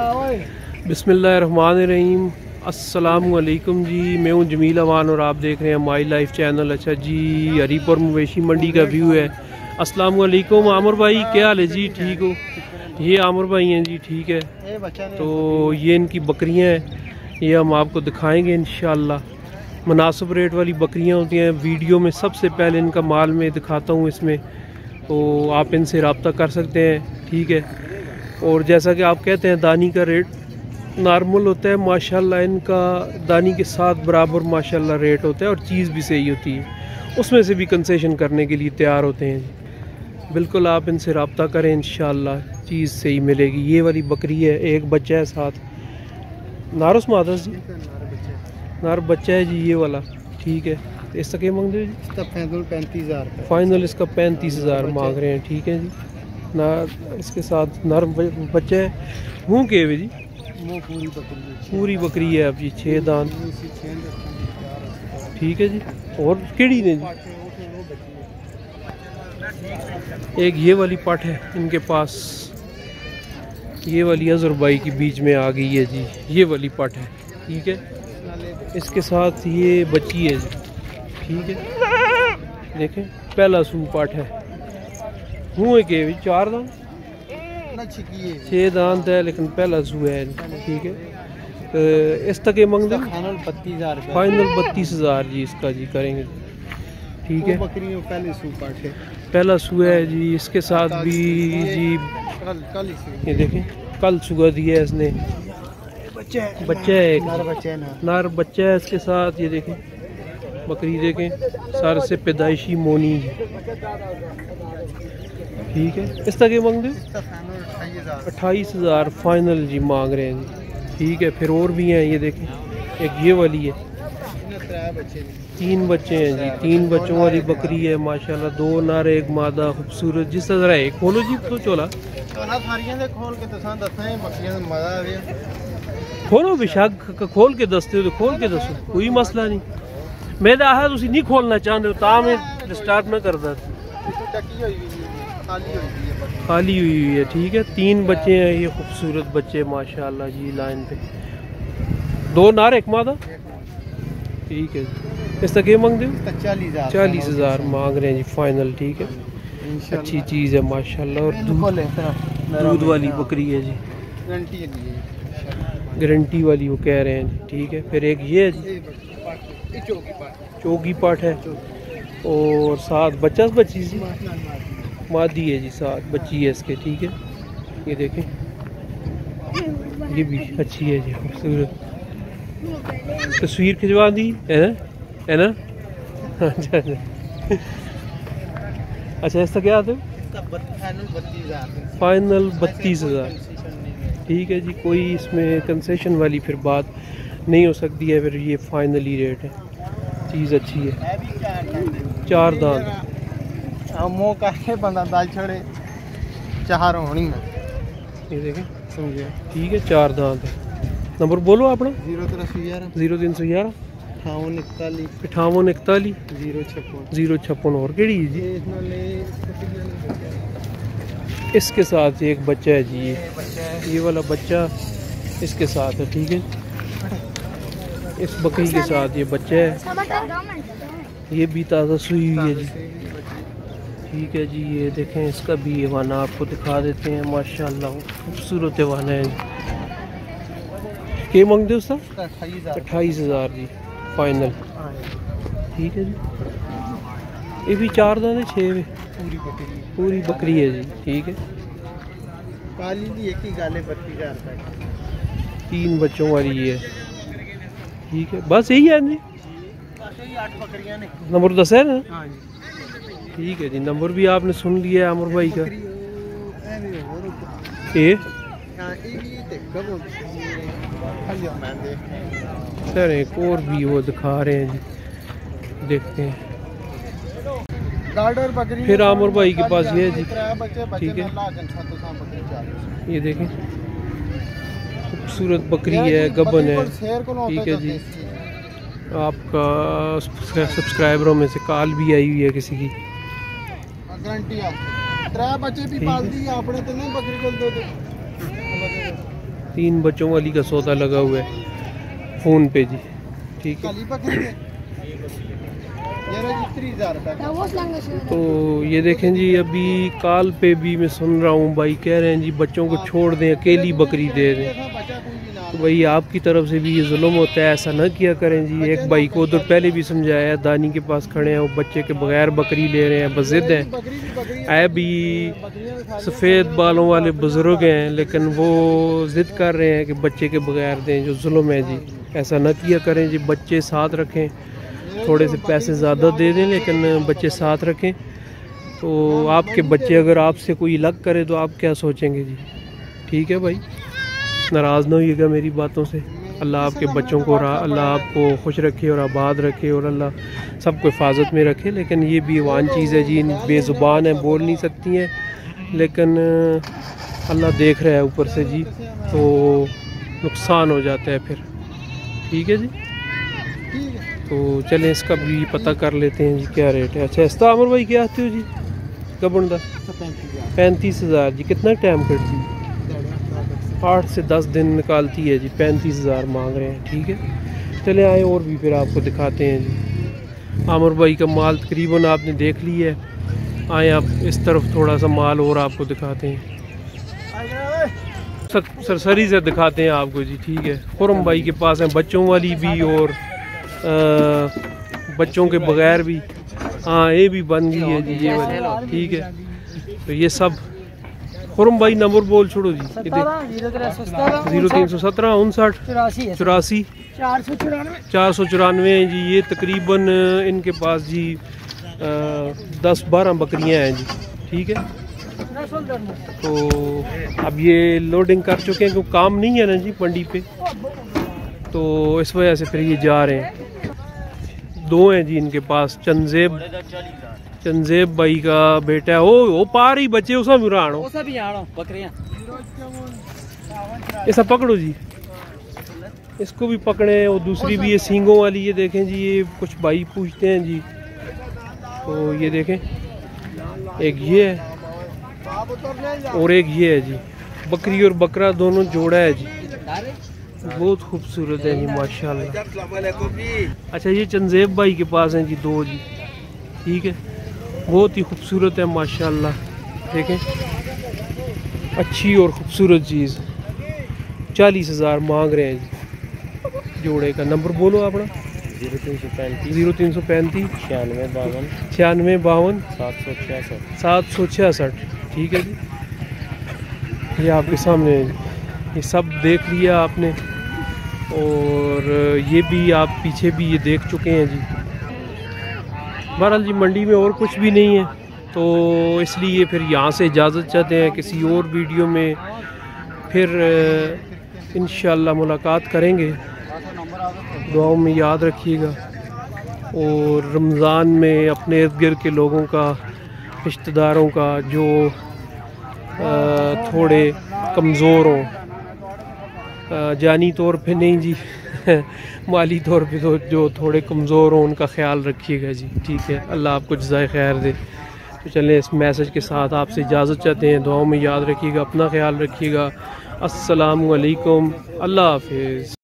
बिस्मिल्लाहिर्रहमानिर्रहीम। अस्सलामुअलैकुम जी, मैं हूँ जमील अवान और आप देख रहे हैं माई लाइफ चैनल। अच्छा जी, हरीपुर मवेशी मंडी का व्यू है। अस्सलामुअलैकुम आमिर भाई, क्या हाल है जी? ठीक हो? ये आमिर भाई हैं जी, ठीक है। तो ये इनकी बकरियाँ हैं, ये हम आपको दिखाएंगे इंशाल्लाह। मुनासिब रेट वाली बकरियाँ होती हैं। वीडियो में सबसे पहले इनका माल मैं दिखाता हूँ इसमें, तो आप इनसे रब्ता कर सकते हैं, ठीक है। और जैसा कि आप कहते हैं दानी का रेट नॉर्मल होता है माशाल्लाह, इनका दानी के साथ बराबर माशाल्लाह रेट होता है और चीज़ भी सही होती है। उसमें से भी कंसेशन करने के लिए तैयार होते हैं। बिल्कुल आप इनसे रब्ता करें, इंशाल्लाह चीज़ सही मिलेगी। ये वाली बकरी है, एक बच्चा है साथ। नारस मादस जी, नार बच्चा है जी ये वाला, ठीक है। तो इसका क्या मांग रहे हो जी? इसका फाइनल 35,000 फाइनल इसका 35,000 मांग रहे हैं, ठीक है जी। नार इसके साथ नर बच्चा है। मुँह के जी? पूरी बकरी है आपकी, 6 दांत, ठीक है जी। और केड़ी ने जी? एक ये वाली पट है इनके पास, ये वाली अजहर भाई की बीच में आ गई है जी, ये वाली पट है, ठीक है। इसके साथ ये बच्ची है जी, ठीक है। देखें पहला सू पट है। मुँह के भी 4 दांत, 6 दांत है, लेकिन पहला सू है, ठीक है। तो इस तक ये मंग फाइनल 32,000 जी इसका जी करेंगे, ठीक है। पहला सू है जी। इसके साथ भी जी ये देखें कल सुगा दिया है इसने, बच्चा है एक नार बच्चा है इसके साथ। ये देखें बकरी, देखें सारे से पैदाइशी मोनी, ठीक है। इस तक ये मांग दो 28,000 फाइनल जी मांग रहे हैं जी, ठीक है। फिर और भी हैं, ये देखें एक ये वाली है, 3 बच्चे हैं जी, 3 बच्चों वाली बकरी है माशाल्लाह। 2 नर 1 मादा, खूबसूरत जिस तरह है। खोलो जी तो चोला खोलो, बेशक खोल के दसते हो तो खोल के दसो, कोई मसला नहीं। मैं आया तुम नहीं खोलना चाहते हो ता मैं स्टार्ट ना करता, खाली हुई है, ठीक है। 3 बच्चे हैं ये खूबसूरत बच्चे माशाल्लाह जी, लाइन पे 2 नार 1 मादा, ठीक है। इस तक ये मांग दो 40,000 मांग रहे हैं जी फाइनल, ठीक है। अच्छी चीज़ है माशाल्लाह। और दूध वाली बकरी है जी, गारंटी वाली वो कह रहे हैं जी, ठीक है। फिर एक ये है जी चौकी पाठ है, और साथ बच्चा बच्ची जी मादी है जी, साथ बच्ची है इसके, ठीक है। ये देखें ये भी अच्छी है जी, खूबसूरत। तस्वीर खिंचवा दी है ना? अच्छा इसका क्या आता है? फाइनल 32,000, ठीक है जी। कोई इसमें कंसेशन वाली फिर बात नहीं हो सकती है, फिर ये फाइनली रेट है। चीज़ अच्छी है, 4 दांत मुँह का बंदा दाल छोड़े 4 होनी है, ये देखें समझे, ठीक है। 4 दांत है। नंबर बोलो अपना 0311 5841 056 और केड़ी जी। इसके साथ एक बच्चा है जी, ये वाला बच्चा इसके साथ है, ठीक है। इस बकरी के साथ ये बच्चा है, ये भी ताज़ा सुई हुई है जी, ठीक है जी। ये देखें इसका भी वाना आपको दिखा देते हैं माशाल्लाह, खूबसूरत वाना है। क्या मांगते हो उसका? 28,000 जी फाइनल, ठीक है जी। ये भी 4 दाने 6 पूरी बकरी है जी, ठीक है। 3 बच्चों वाली है, ठीक है। बस यही है जी, नंबर 10 है ना? ठीक है जी। नंबर भी आपने सुन लिया है आमिर भाई का। सर एक और भी वो दिखा रहे हैं जी, देखते हैं। फिर आमिर भाई के पास ये है जी, ठीक है। ये देखें खूबसूरत बकरी है, गबन है, ठीक है जी। आपका सब्सक्राइबरों में से कॉल भी आई हुई है किसी की, 3 बच्चों वाली का सौदा लगा हुआ है फ़ोन पे जी। ठीक है, तो ये देखें जी, अभी कॉल पे भी मैं सुन रहा हूँ भाई कह रहे हैं जी बच्चों को छोड़ दें, अकेली बकरी दे दें। तो भाई आपकी तरफ से भी ये जुल्म होता है, ऐसा ना किया करें जी। एक भाई को उधर पहले भी समझाया, दानी के पास खड़े हैं, वो बच्चे के बगैर बकरी ले रहे हैं, बस ज़िद हैं। आए भी सफ़ेद बालों वाले बुज़ुर्ग हैं, लेकिन वो ज़िद कर रहे हैं कि बच्चे के बगैर दें, जो जुल्म है जी। ऐसा ना किया करें जी, बच्चे साथ रखें, थोड़े से पैसे ज़्यादा दे दें लेकिन बच्चे साथ रखें। तो आपके बच्चे अगर आपसे कोई अलग करे तो आप क्या सोचेंगे जी? ठीक है भाई, नाराज़ ना होइएगा मेरी बातों से। अल्लाह आपके बच्चों को अल्लाह आपको खुश रखे और आबाद रखे और अल्लाह सबको हिफाजत में रखे। लेकिन ये भी वान चीज़ है जी, बेज़ुबान है, बोल नहीं सकती हैं, लेकिन अल्लाह देख रहा है ऊपर से जी, तो नुकसान हो जाता है फिर। ठीक है जी, तो चलें इसका भी पता कर लेते हैं जी क्या रेट है। अच्छा इस्ता अमर भाई क्या आते हो जी? कबन दा 35,000 जी। कितना टाइम करती है? 8 से 10 दिन निकालती है जी। 35,000 मांग रहे हैं। ठीक है, चले आए और भी फिर आपको दिखाते हैं जी। आमिर भाई का माल तकरीबन आपने देख लिया है, आए आप इस तरफ थोड़ा सा माल और आपको दिखाते हैं, सरसरी से दिखाते हैं आपको जी। ठीक है, खुरम भाई के पास है बच्चों वाली भी और बच्चों के बगैर भी। हाँ, ये भी बन गई है जी ये वाली। ठीक है, तो ये सब खुरम भाई नंबर बोल छोड़ो जी। 0317 59 84 494 है जी। ये तकरीबन इनके पास जी 10-12 बकरियां हैं जी। ठीक है, तो अब ये लोडिंग कर चुके हैं क्योंकि काम नहीं है ना जी मंडी पे, तो इस वजह से फिर ये जा रहे हैं। 2 हैं जी इनके पास। चंजेब भाई का बेटा है, वो पार ही बचे उसा भी राणो बकरियां। ऐसा पकड़ो जी, इसको भी पकड़े और दूसरी भी ये सींगों वाली। ये देखें जी, ये कुछ भाई पूछते हैं जी, तो ये देखें एक ये है और एक ये है जी। बकरी और बकरा दोनों जोड़ा है जी, बहुत खूबसूरत है जी माशाल्लाह। अच्छा, ये चंजेब भाई के पास हैं जी 2 जी। ठीक है, बहुत ही खूबसूरत है माशाल्लाह। देखें, अच्छी और ख़ूबसूरत चीज़। 40,000 मांग रहे हैं जी जोड़े का। नंबर बोलो अपना। 0335 96 52 766। ठीक है जी, ये आपके सामने है जी। ये सब देख लिया आपने और ये भी आप पीछे भी ये देख चुके हैं जी। बहरहाल जी, मंडी में और कुछ भी नहीं है, तो इसलिए फिर यहाँ से इजाज़त चाहते हैं। किसी और वीडियो में फिर इंशाअल्लाह मुलाकात करेंगे। दुआओं में याद रखिएगा और रमज़ान में अपने इर्द गिर्द के लोगों का, रिश्तेदारों का जो थोड़े कमज़ोर हों, जानी तौर पे नहीं जी माली तौर पे, तो जो थोड़े कमज़ोर हों उनका ख्याल रखिएगा जी। ठीक है, अल्लाह आपको जज़ाए खैर दे। तो चलें, इस मैसेज के साथ आपसे इजाज़त चाहते हैं। दुआओं में याद रखिएगा, अपना ख्याल रखिएगा। अस्सलामु अलैकुम, अल्लाह हाफ़िज़।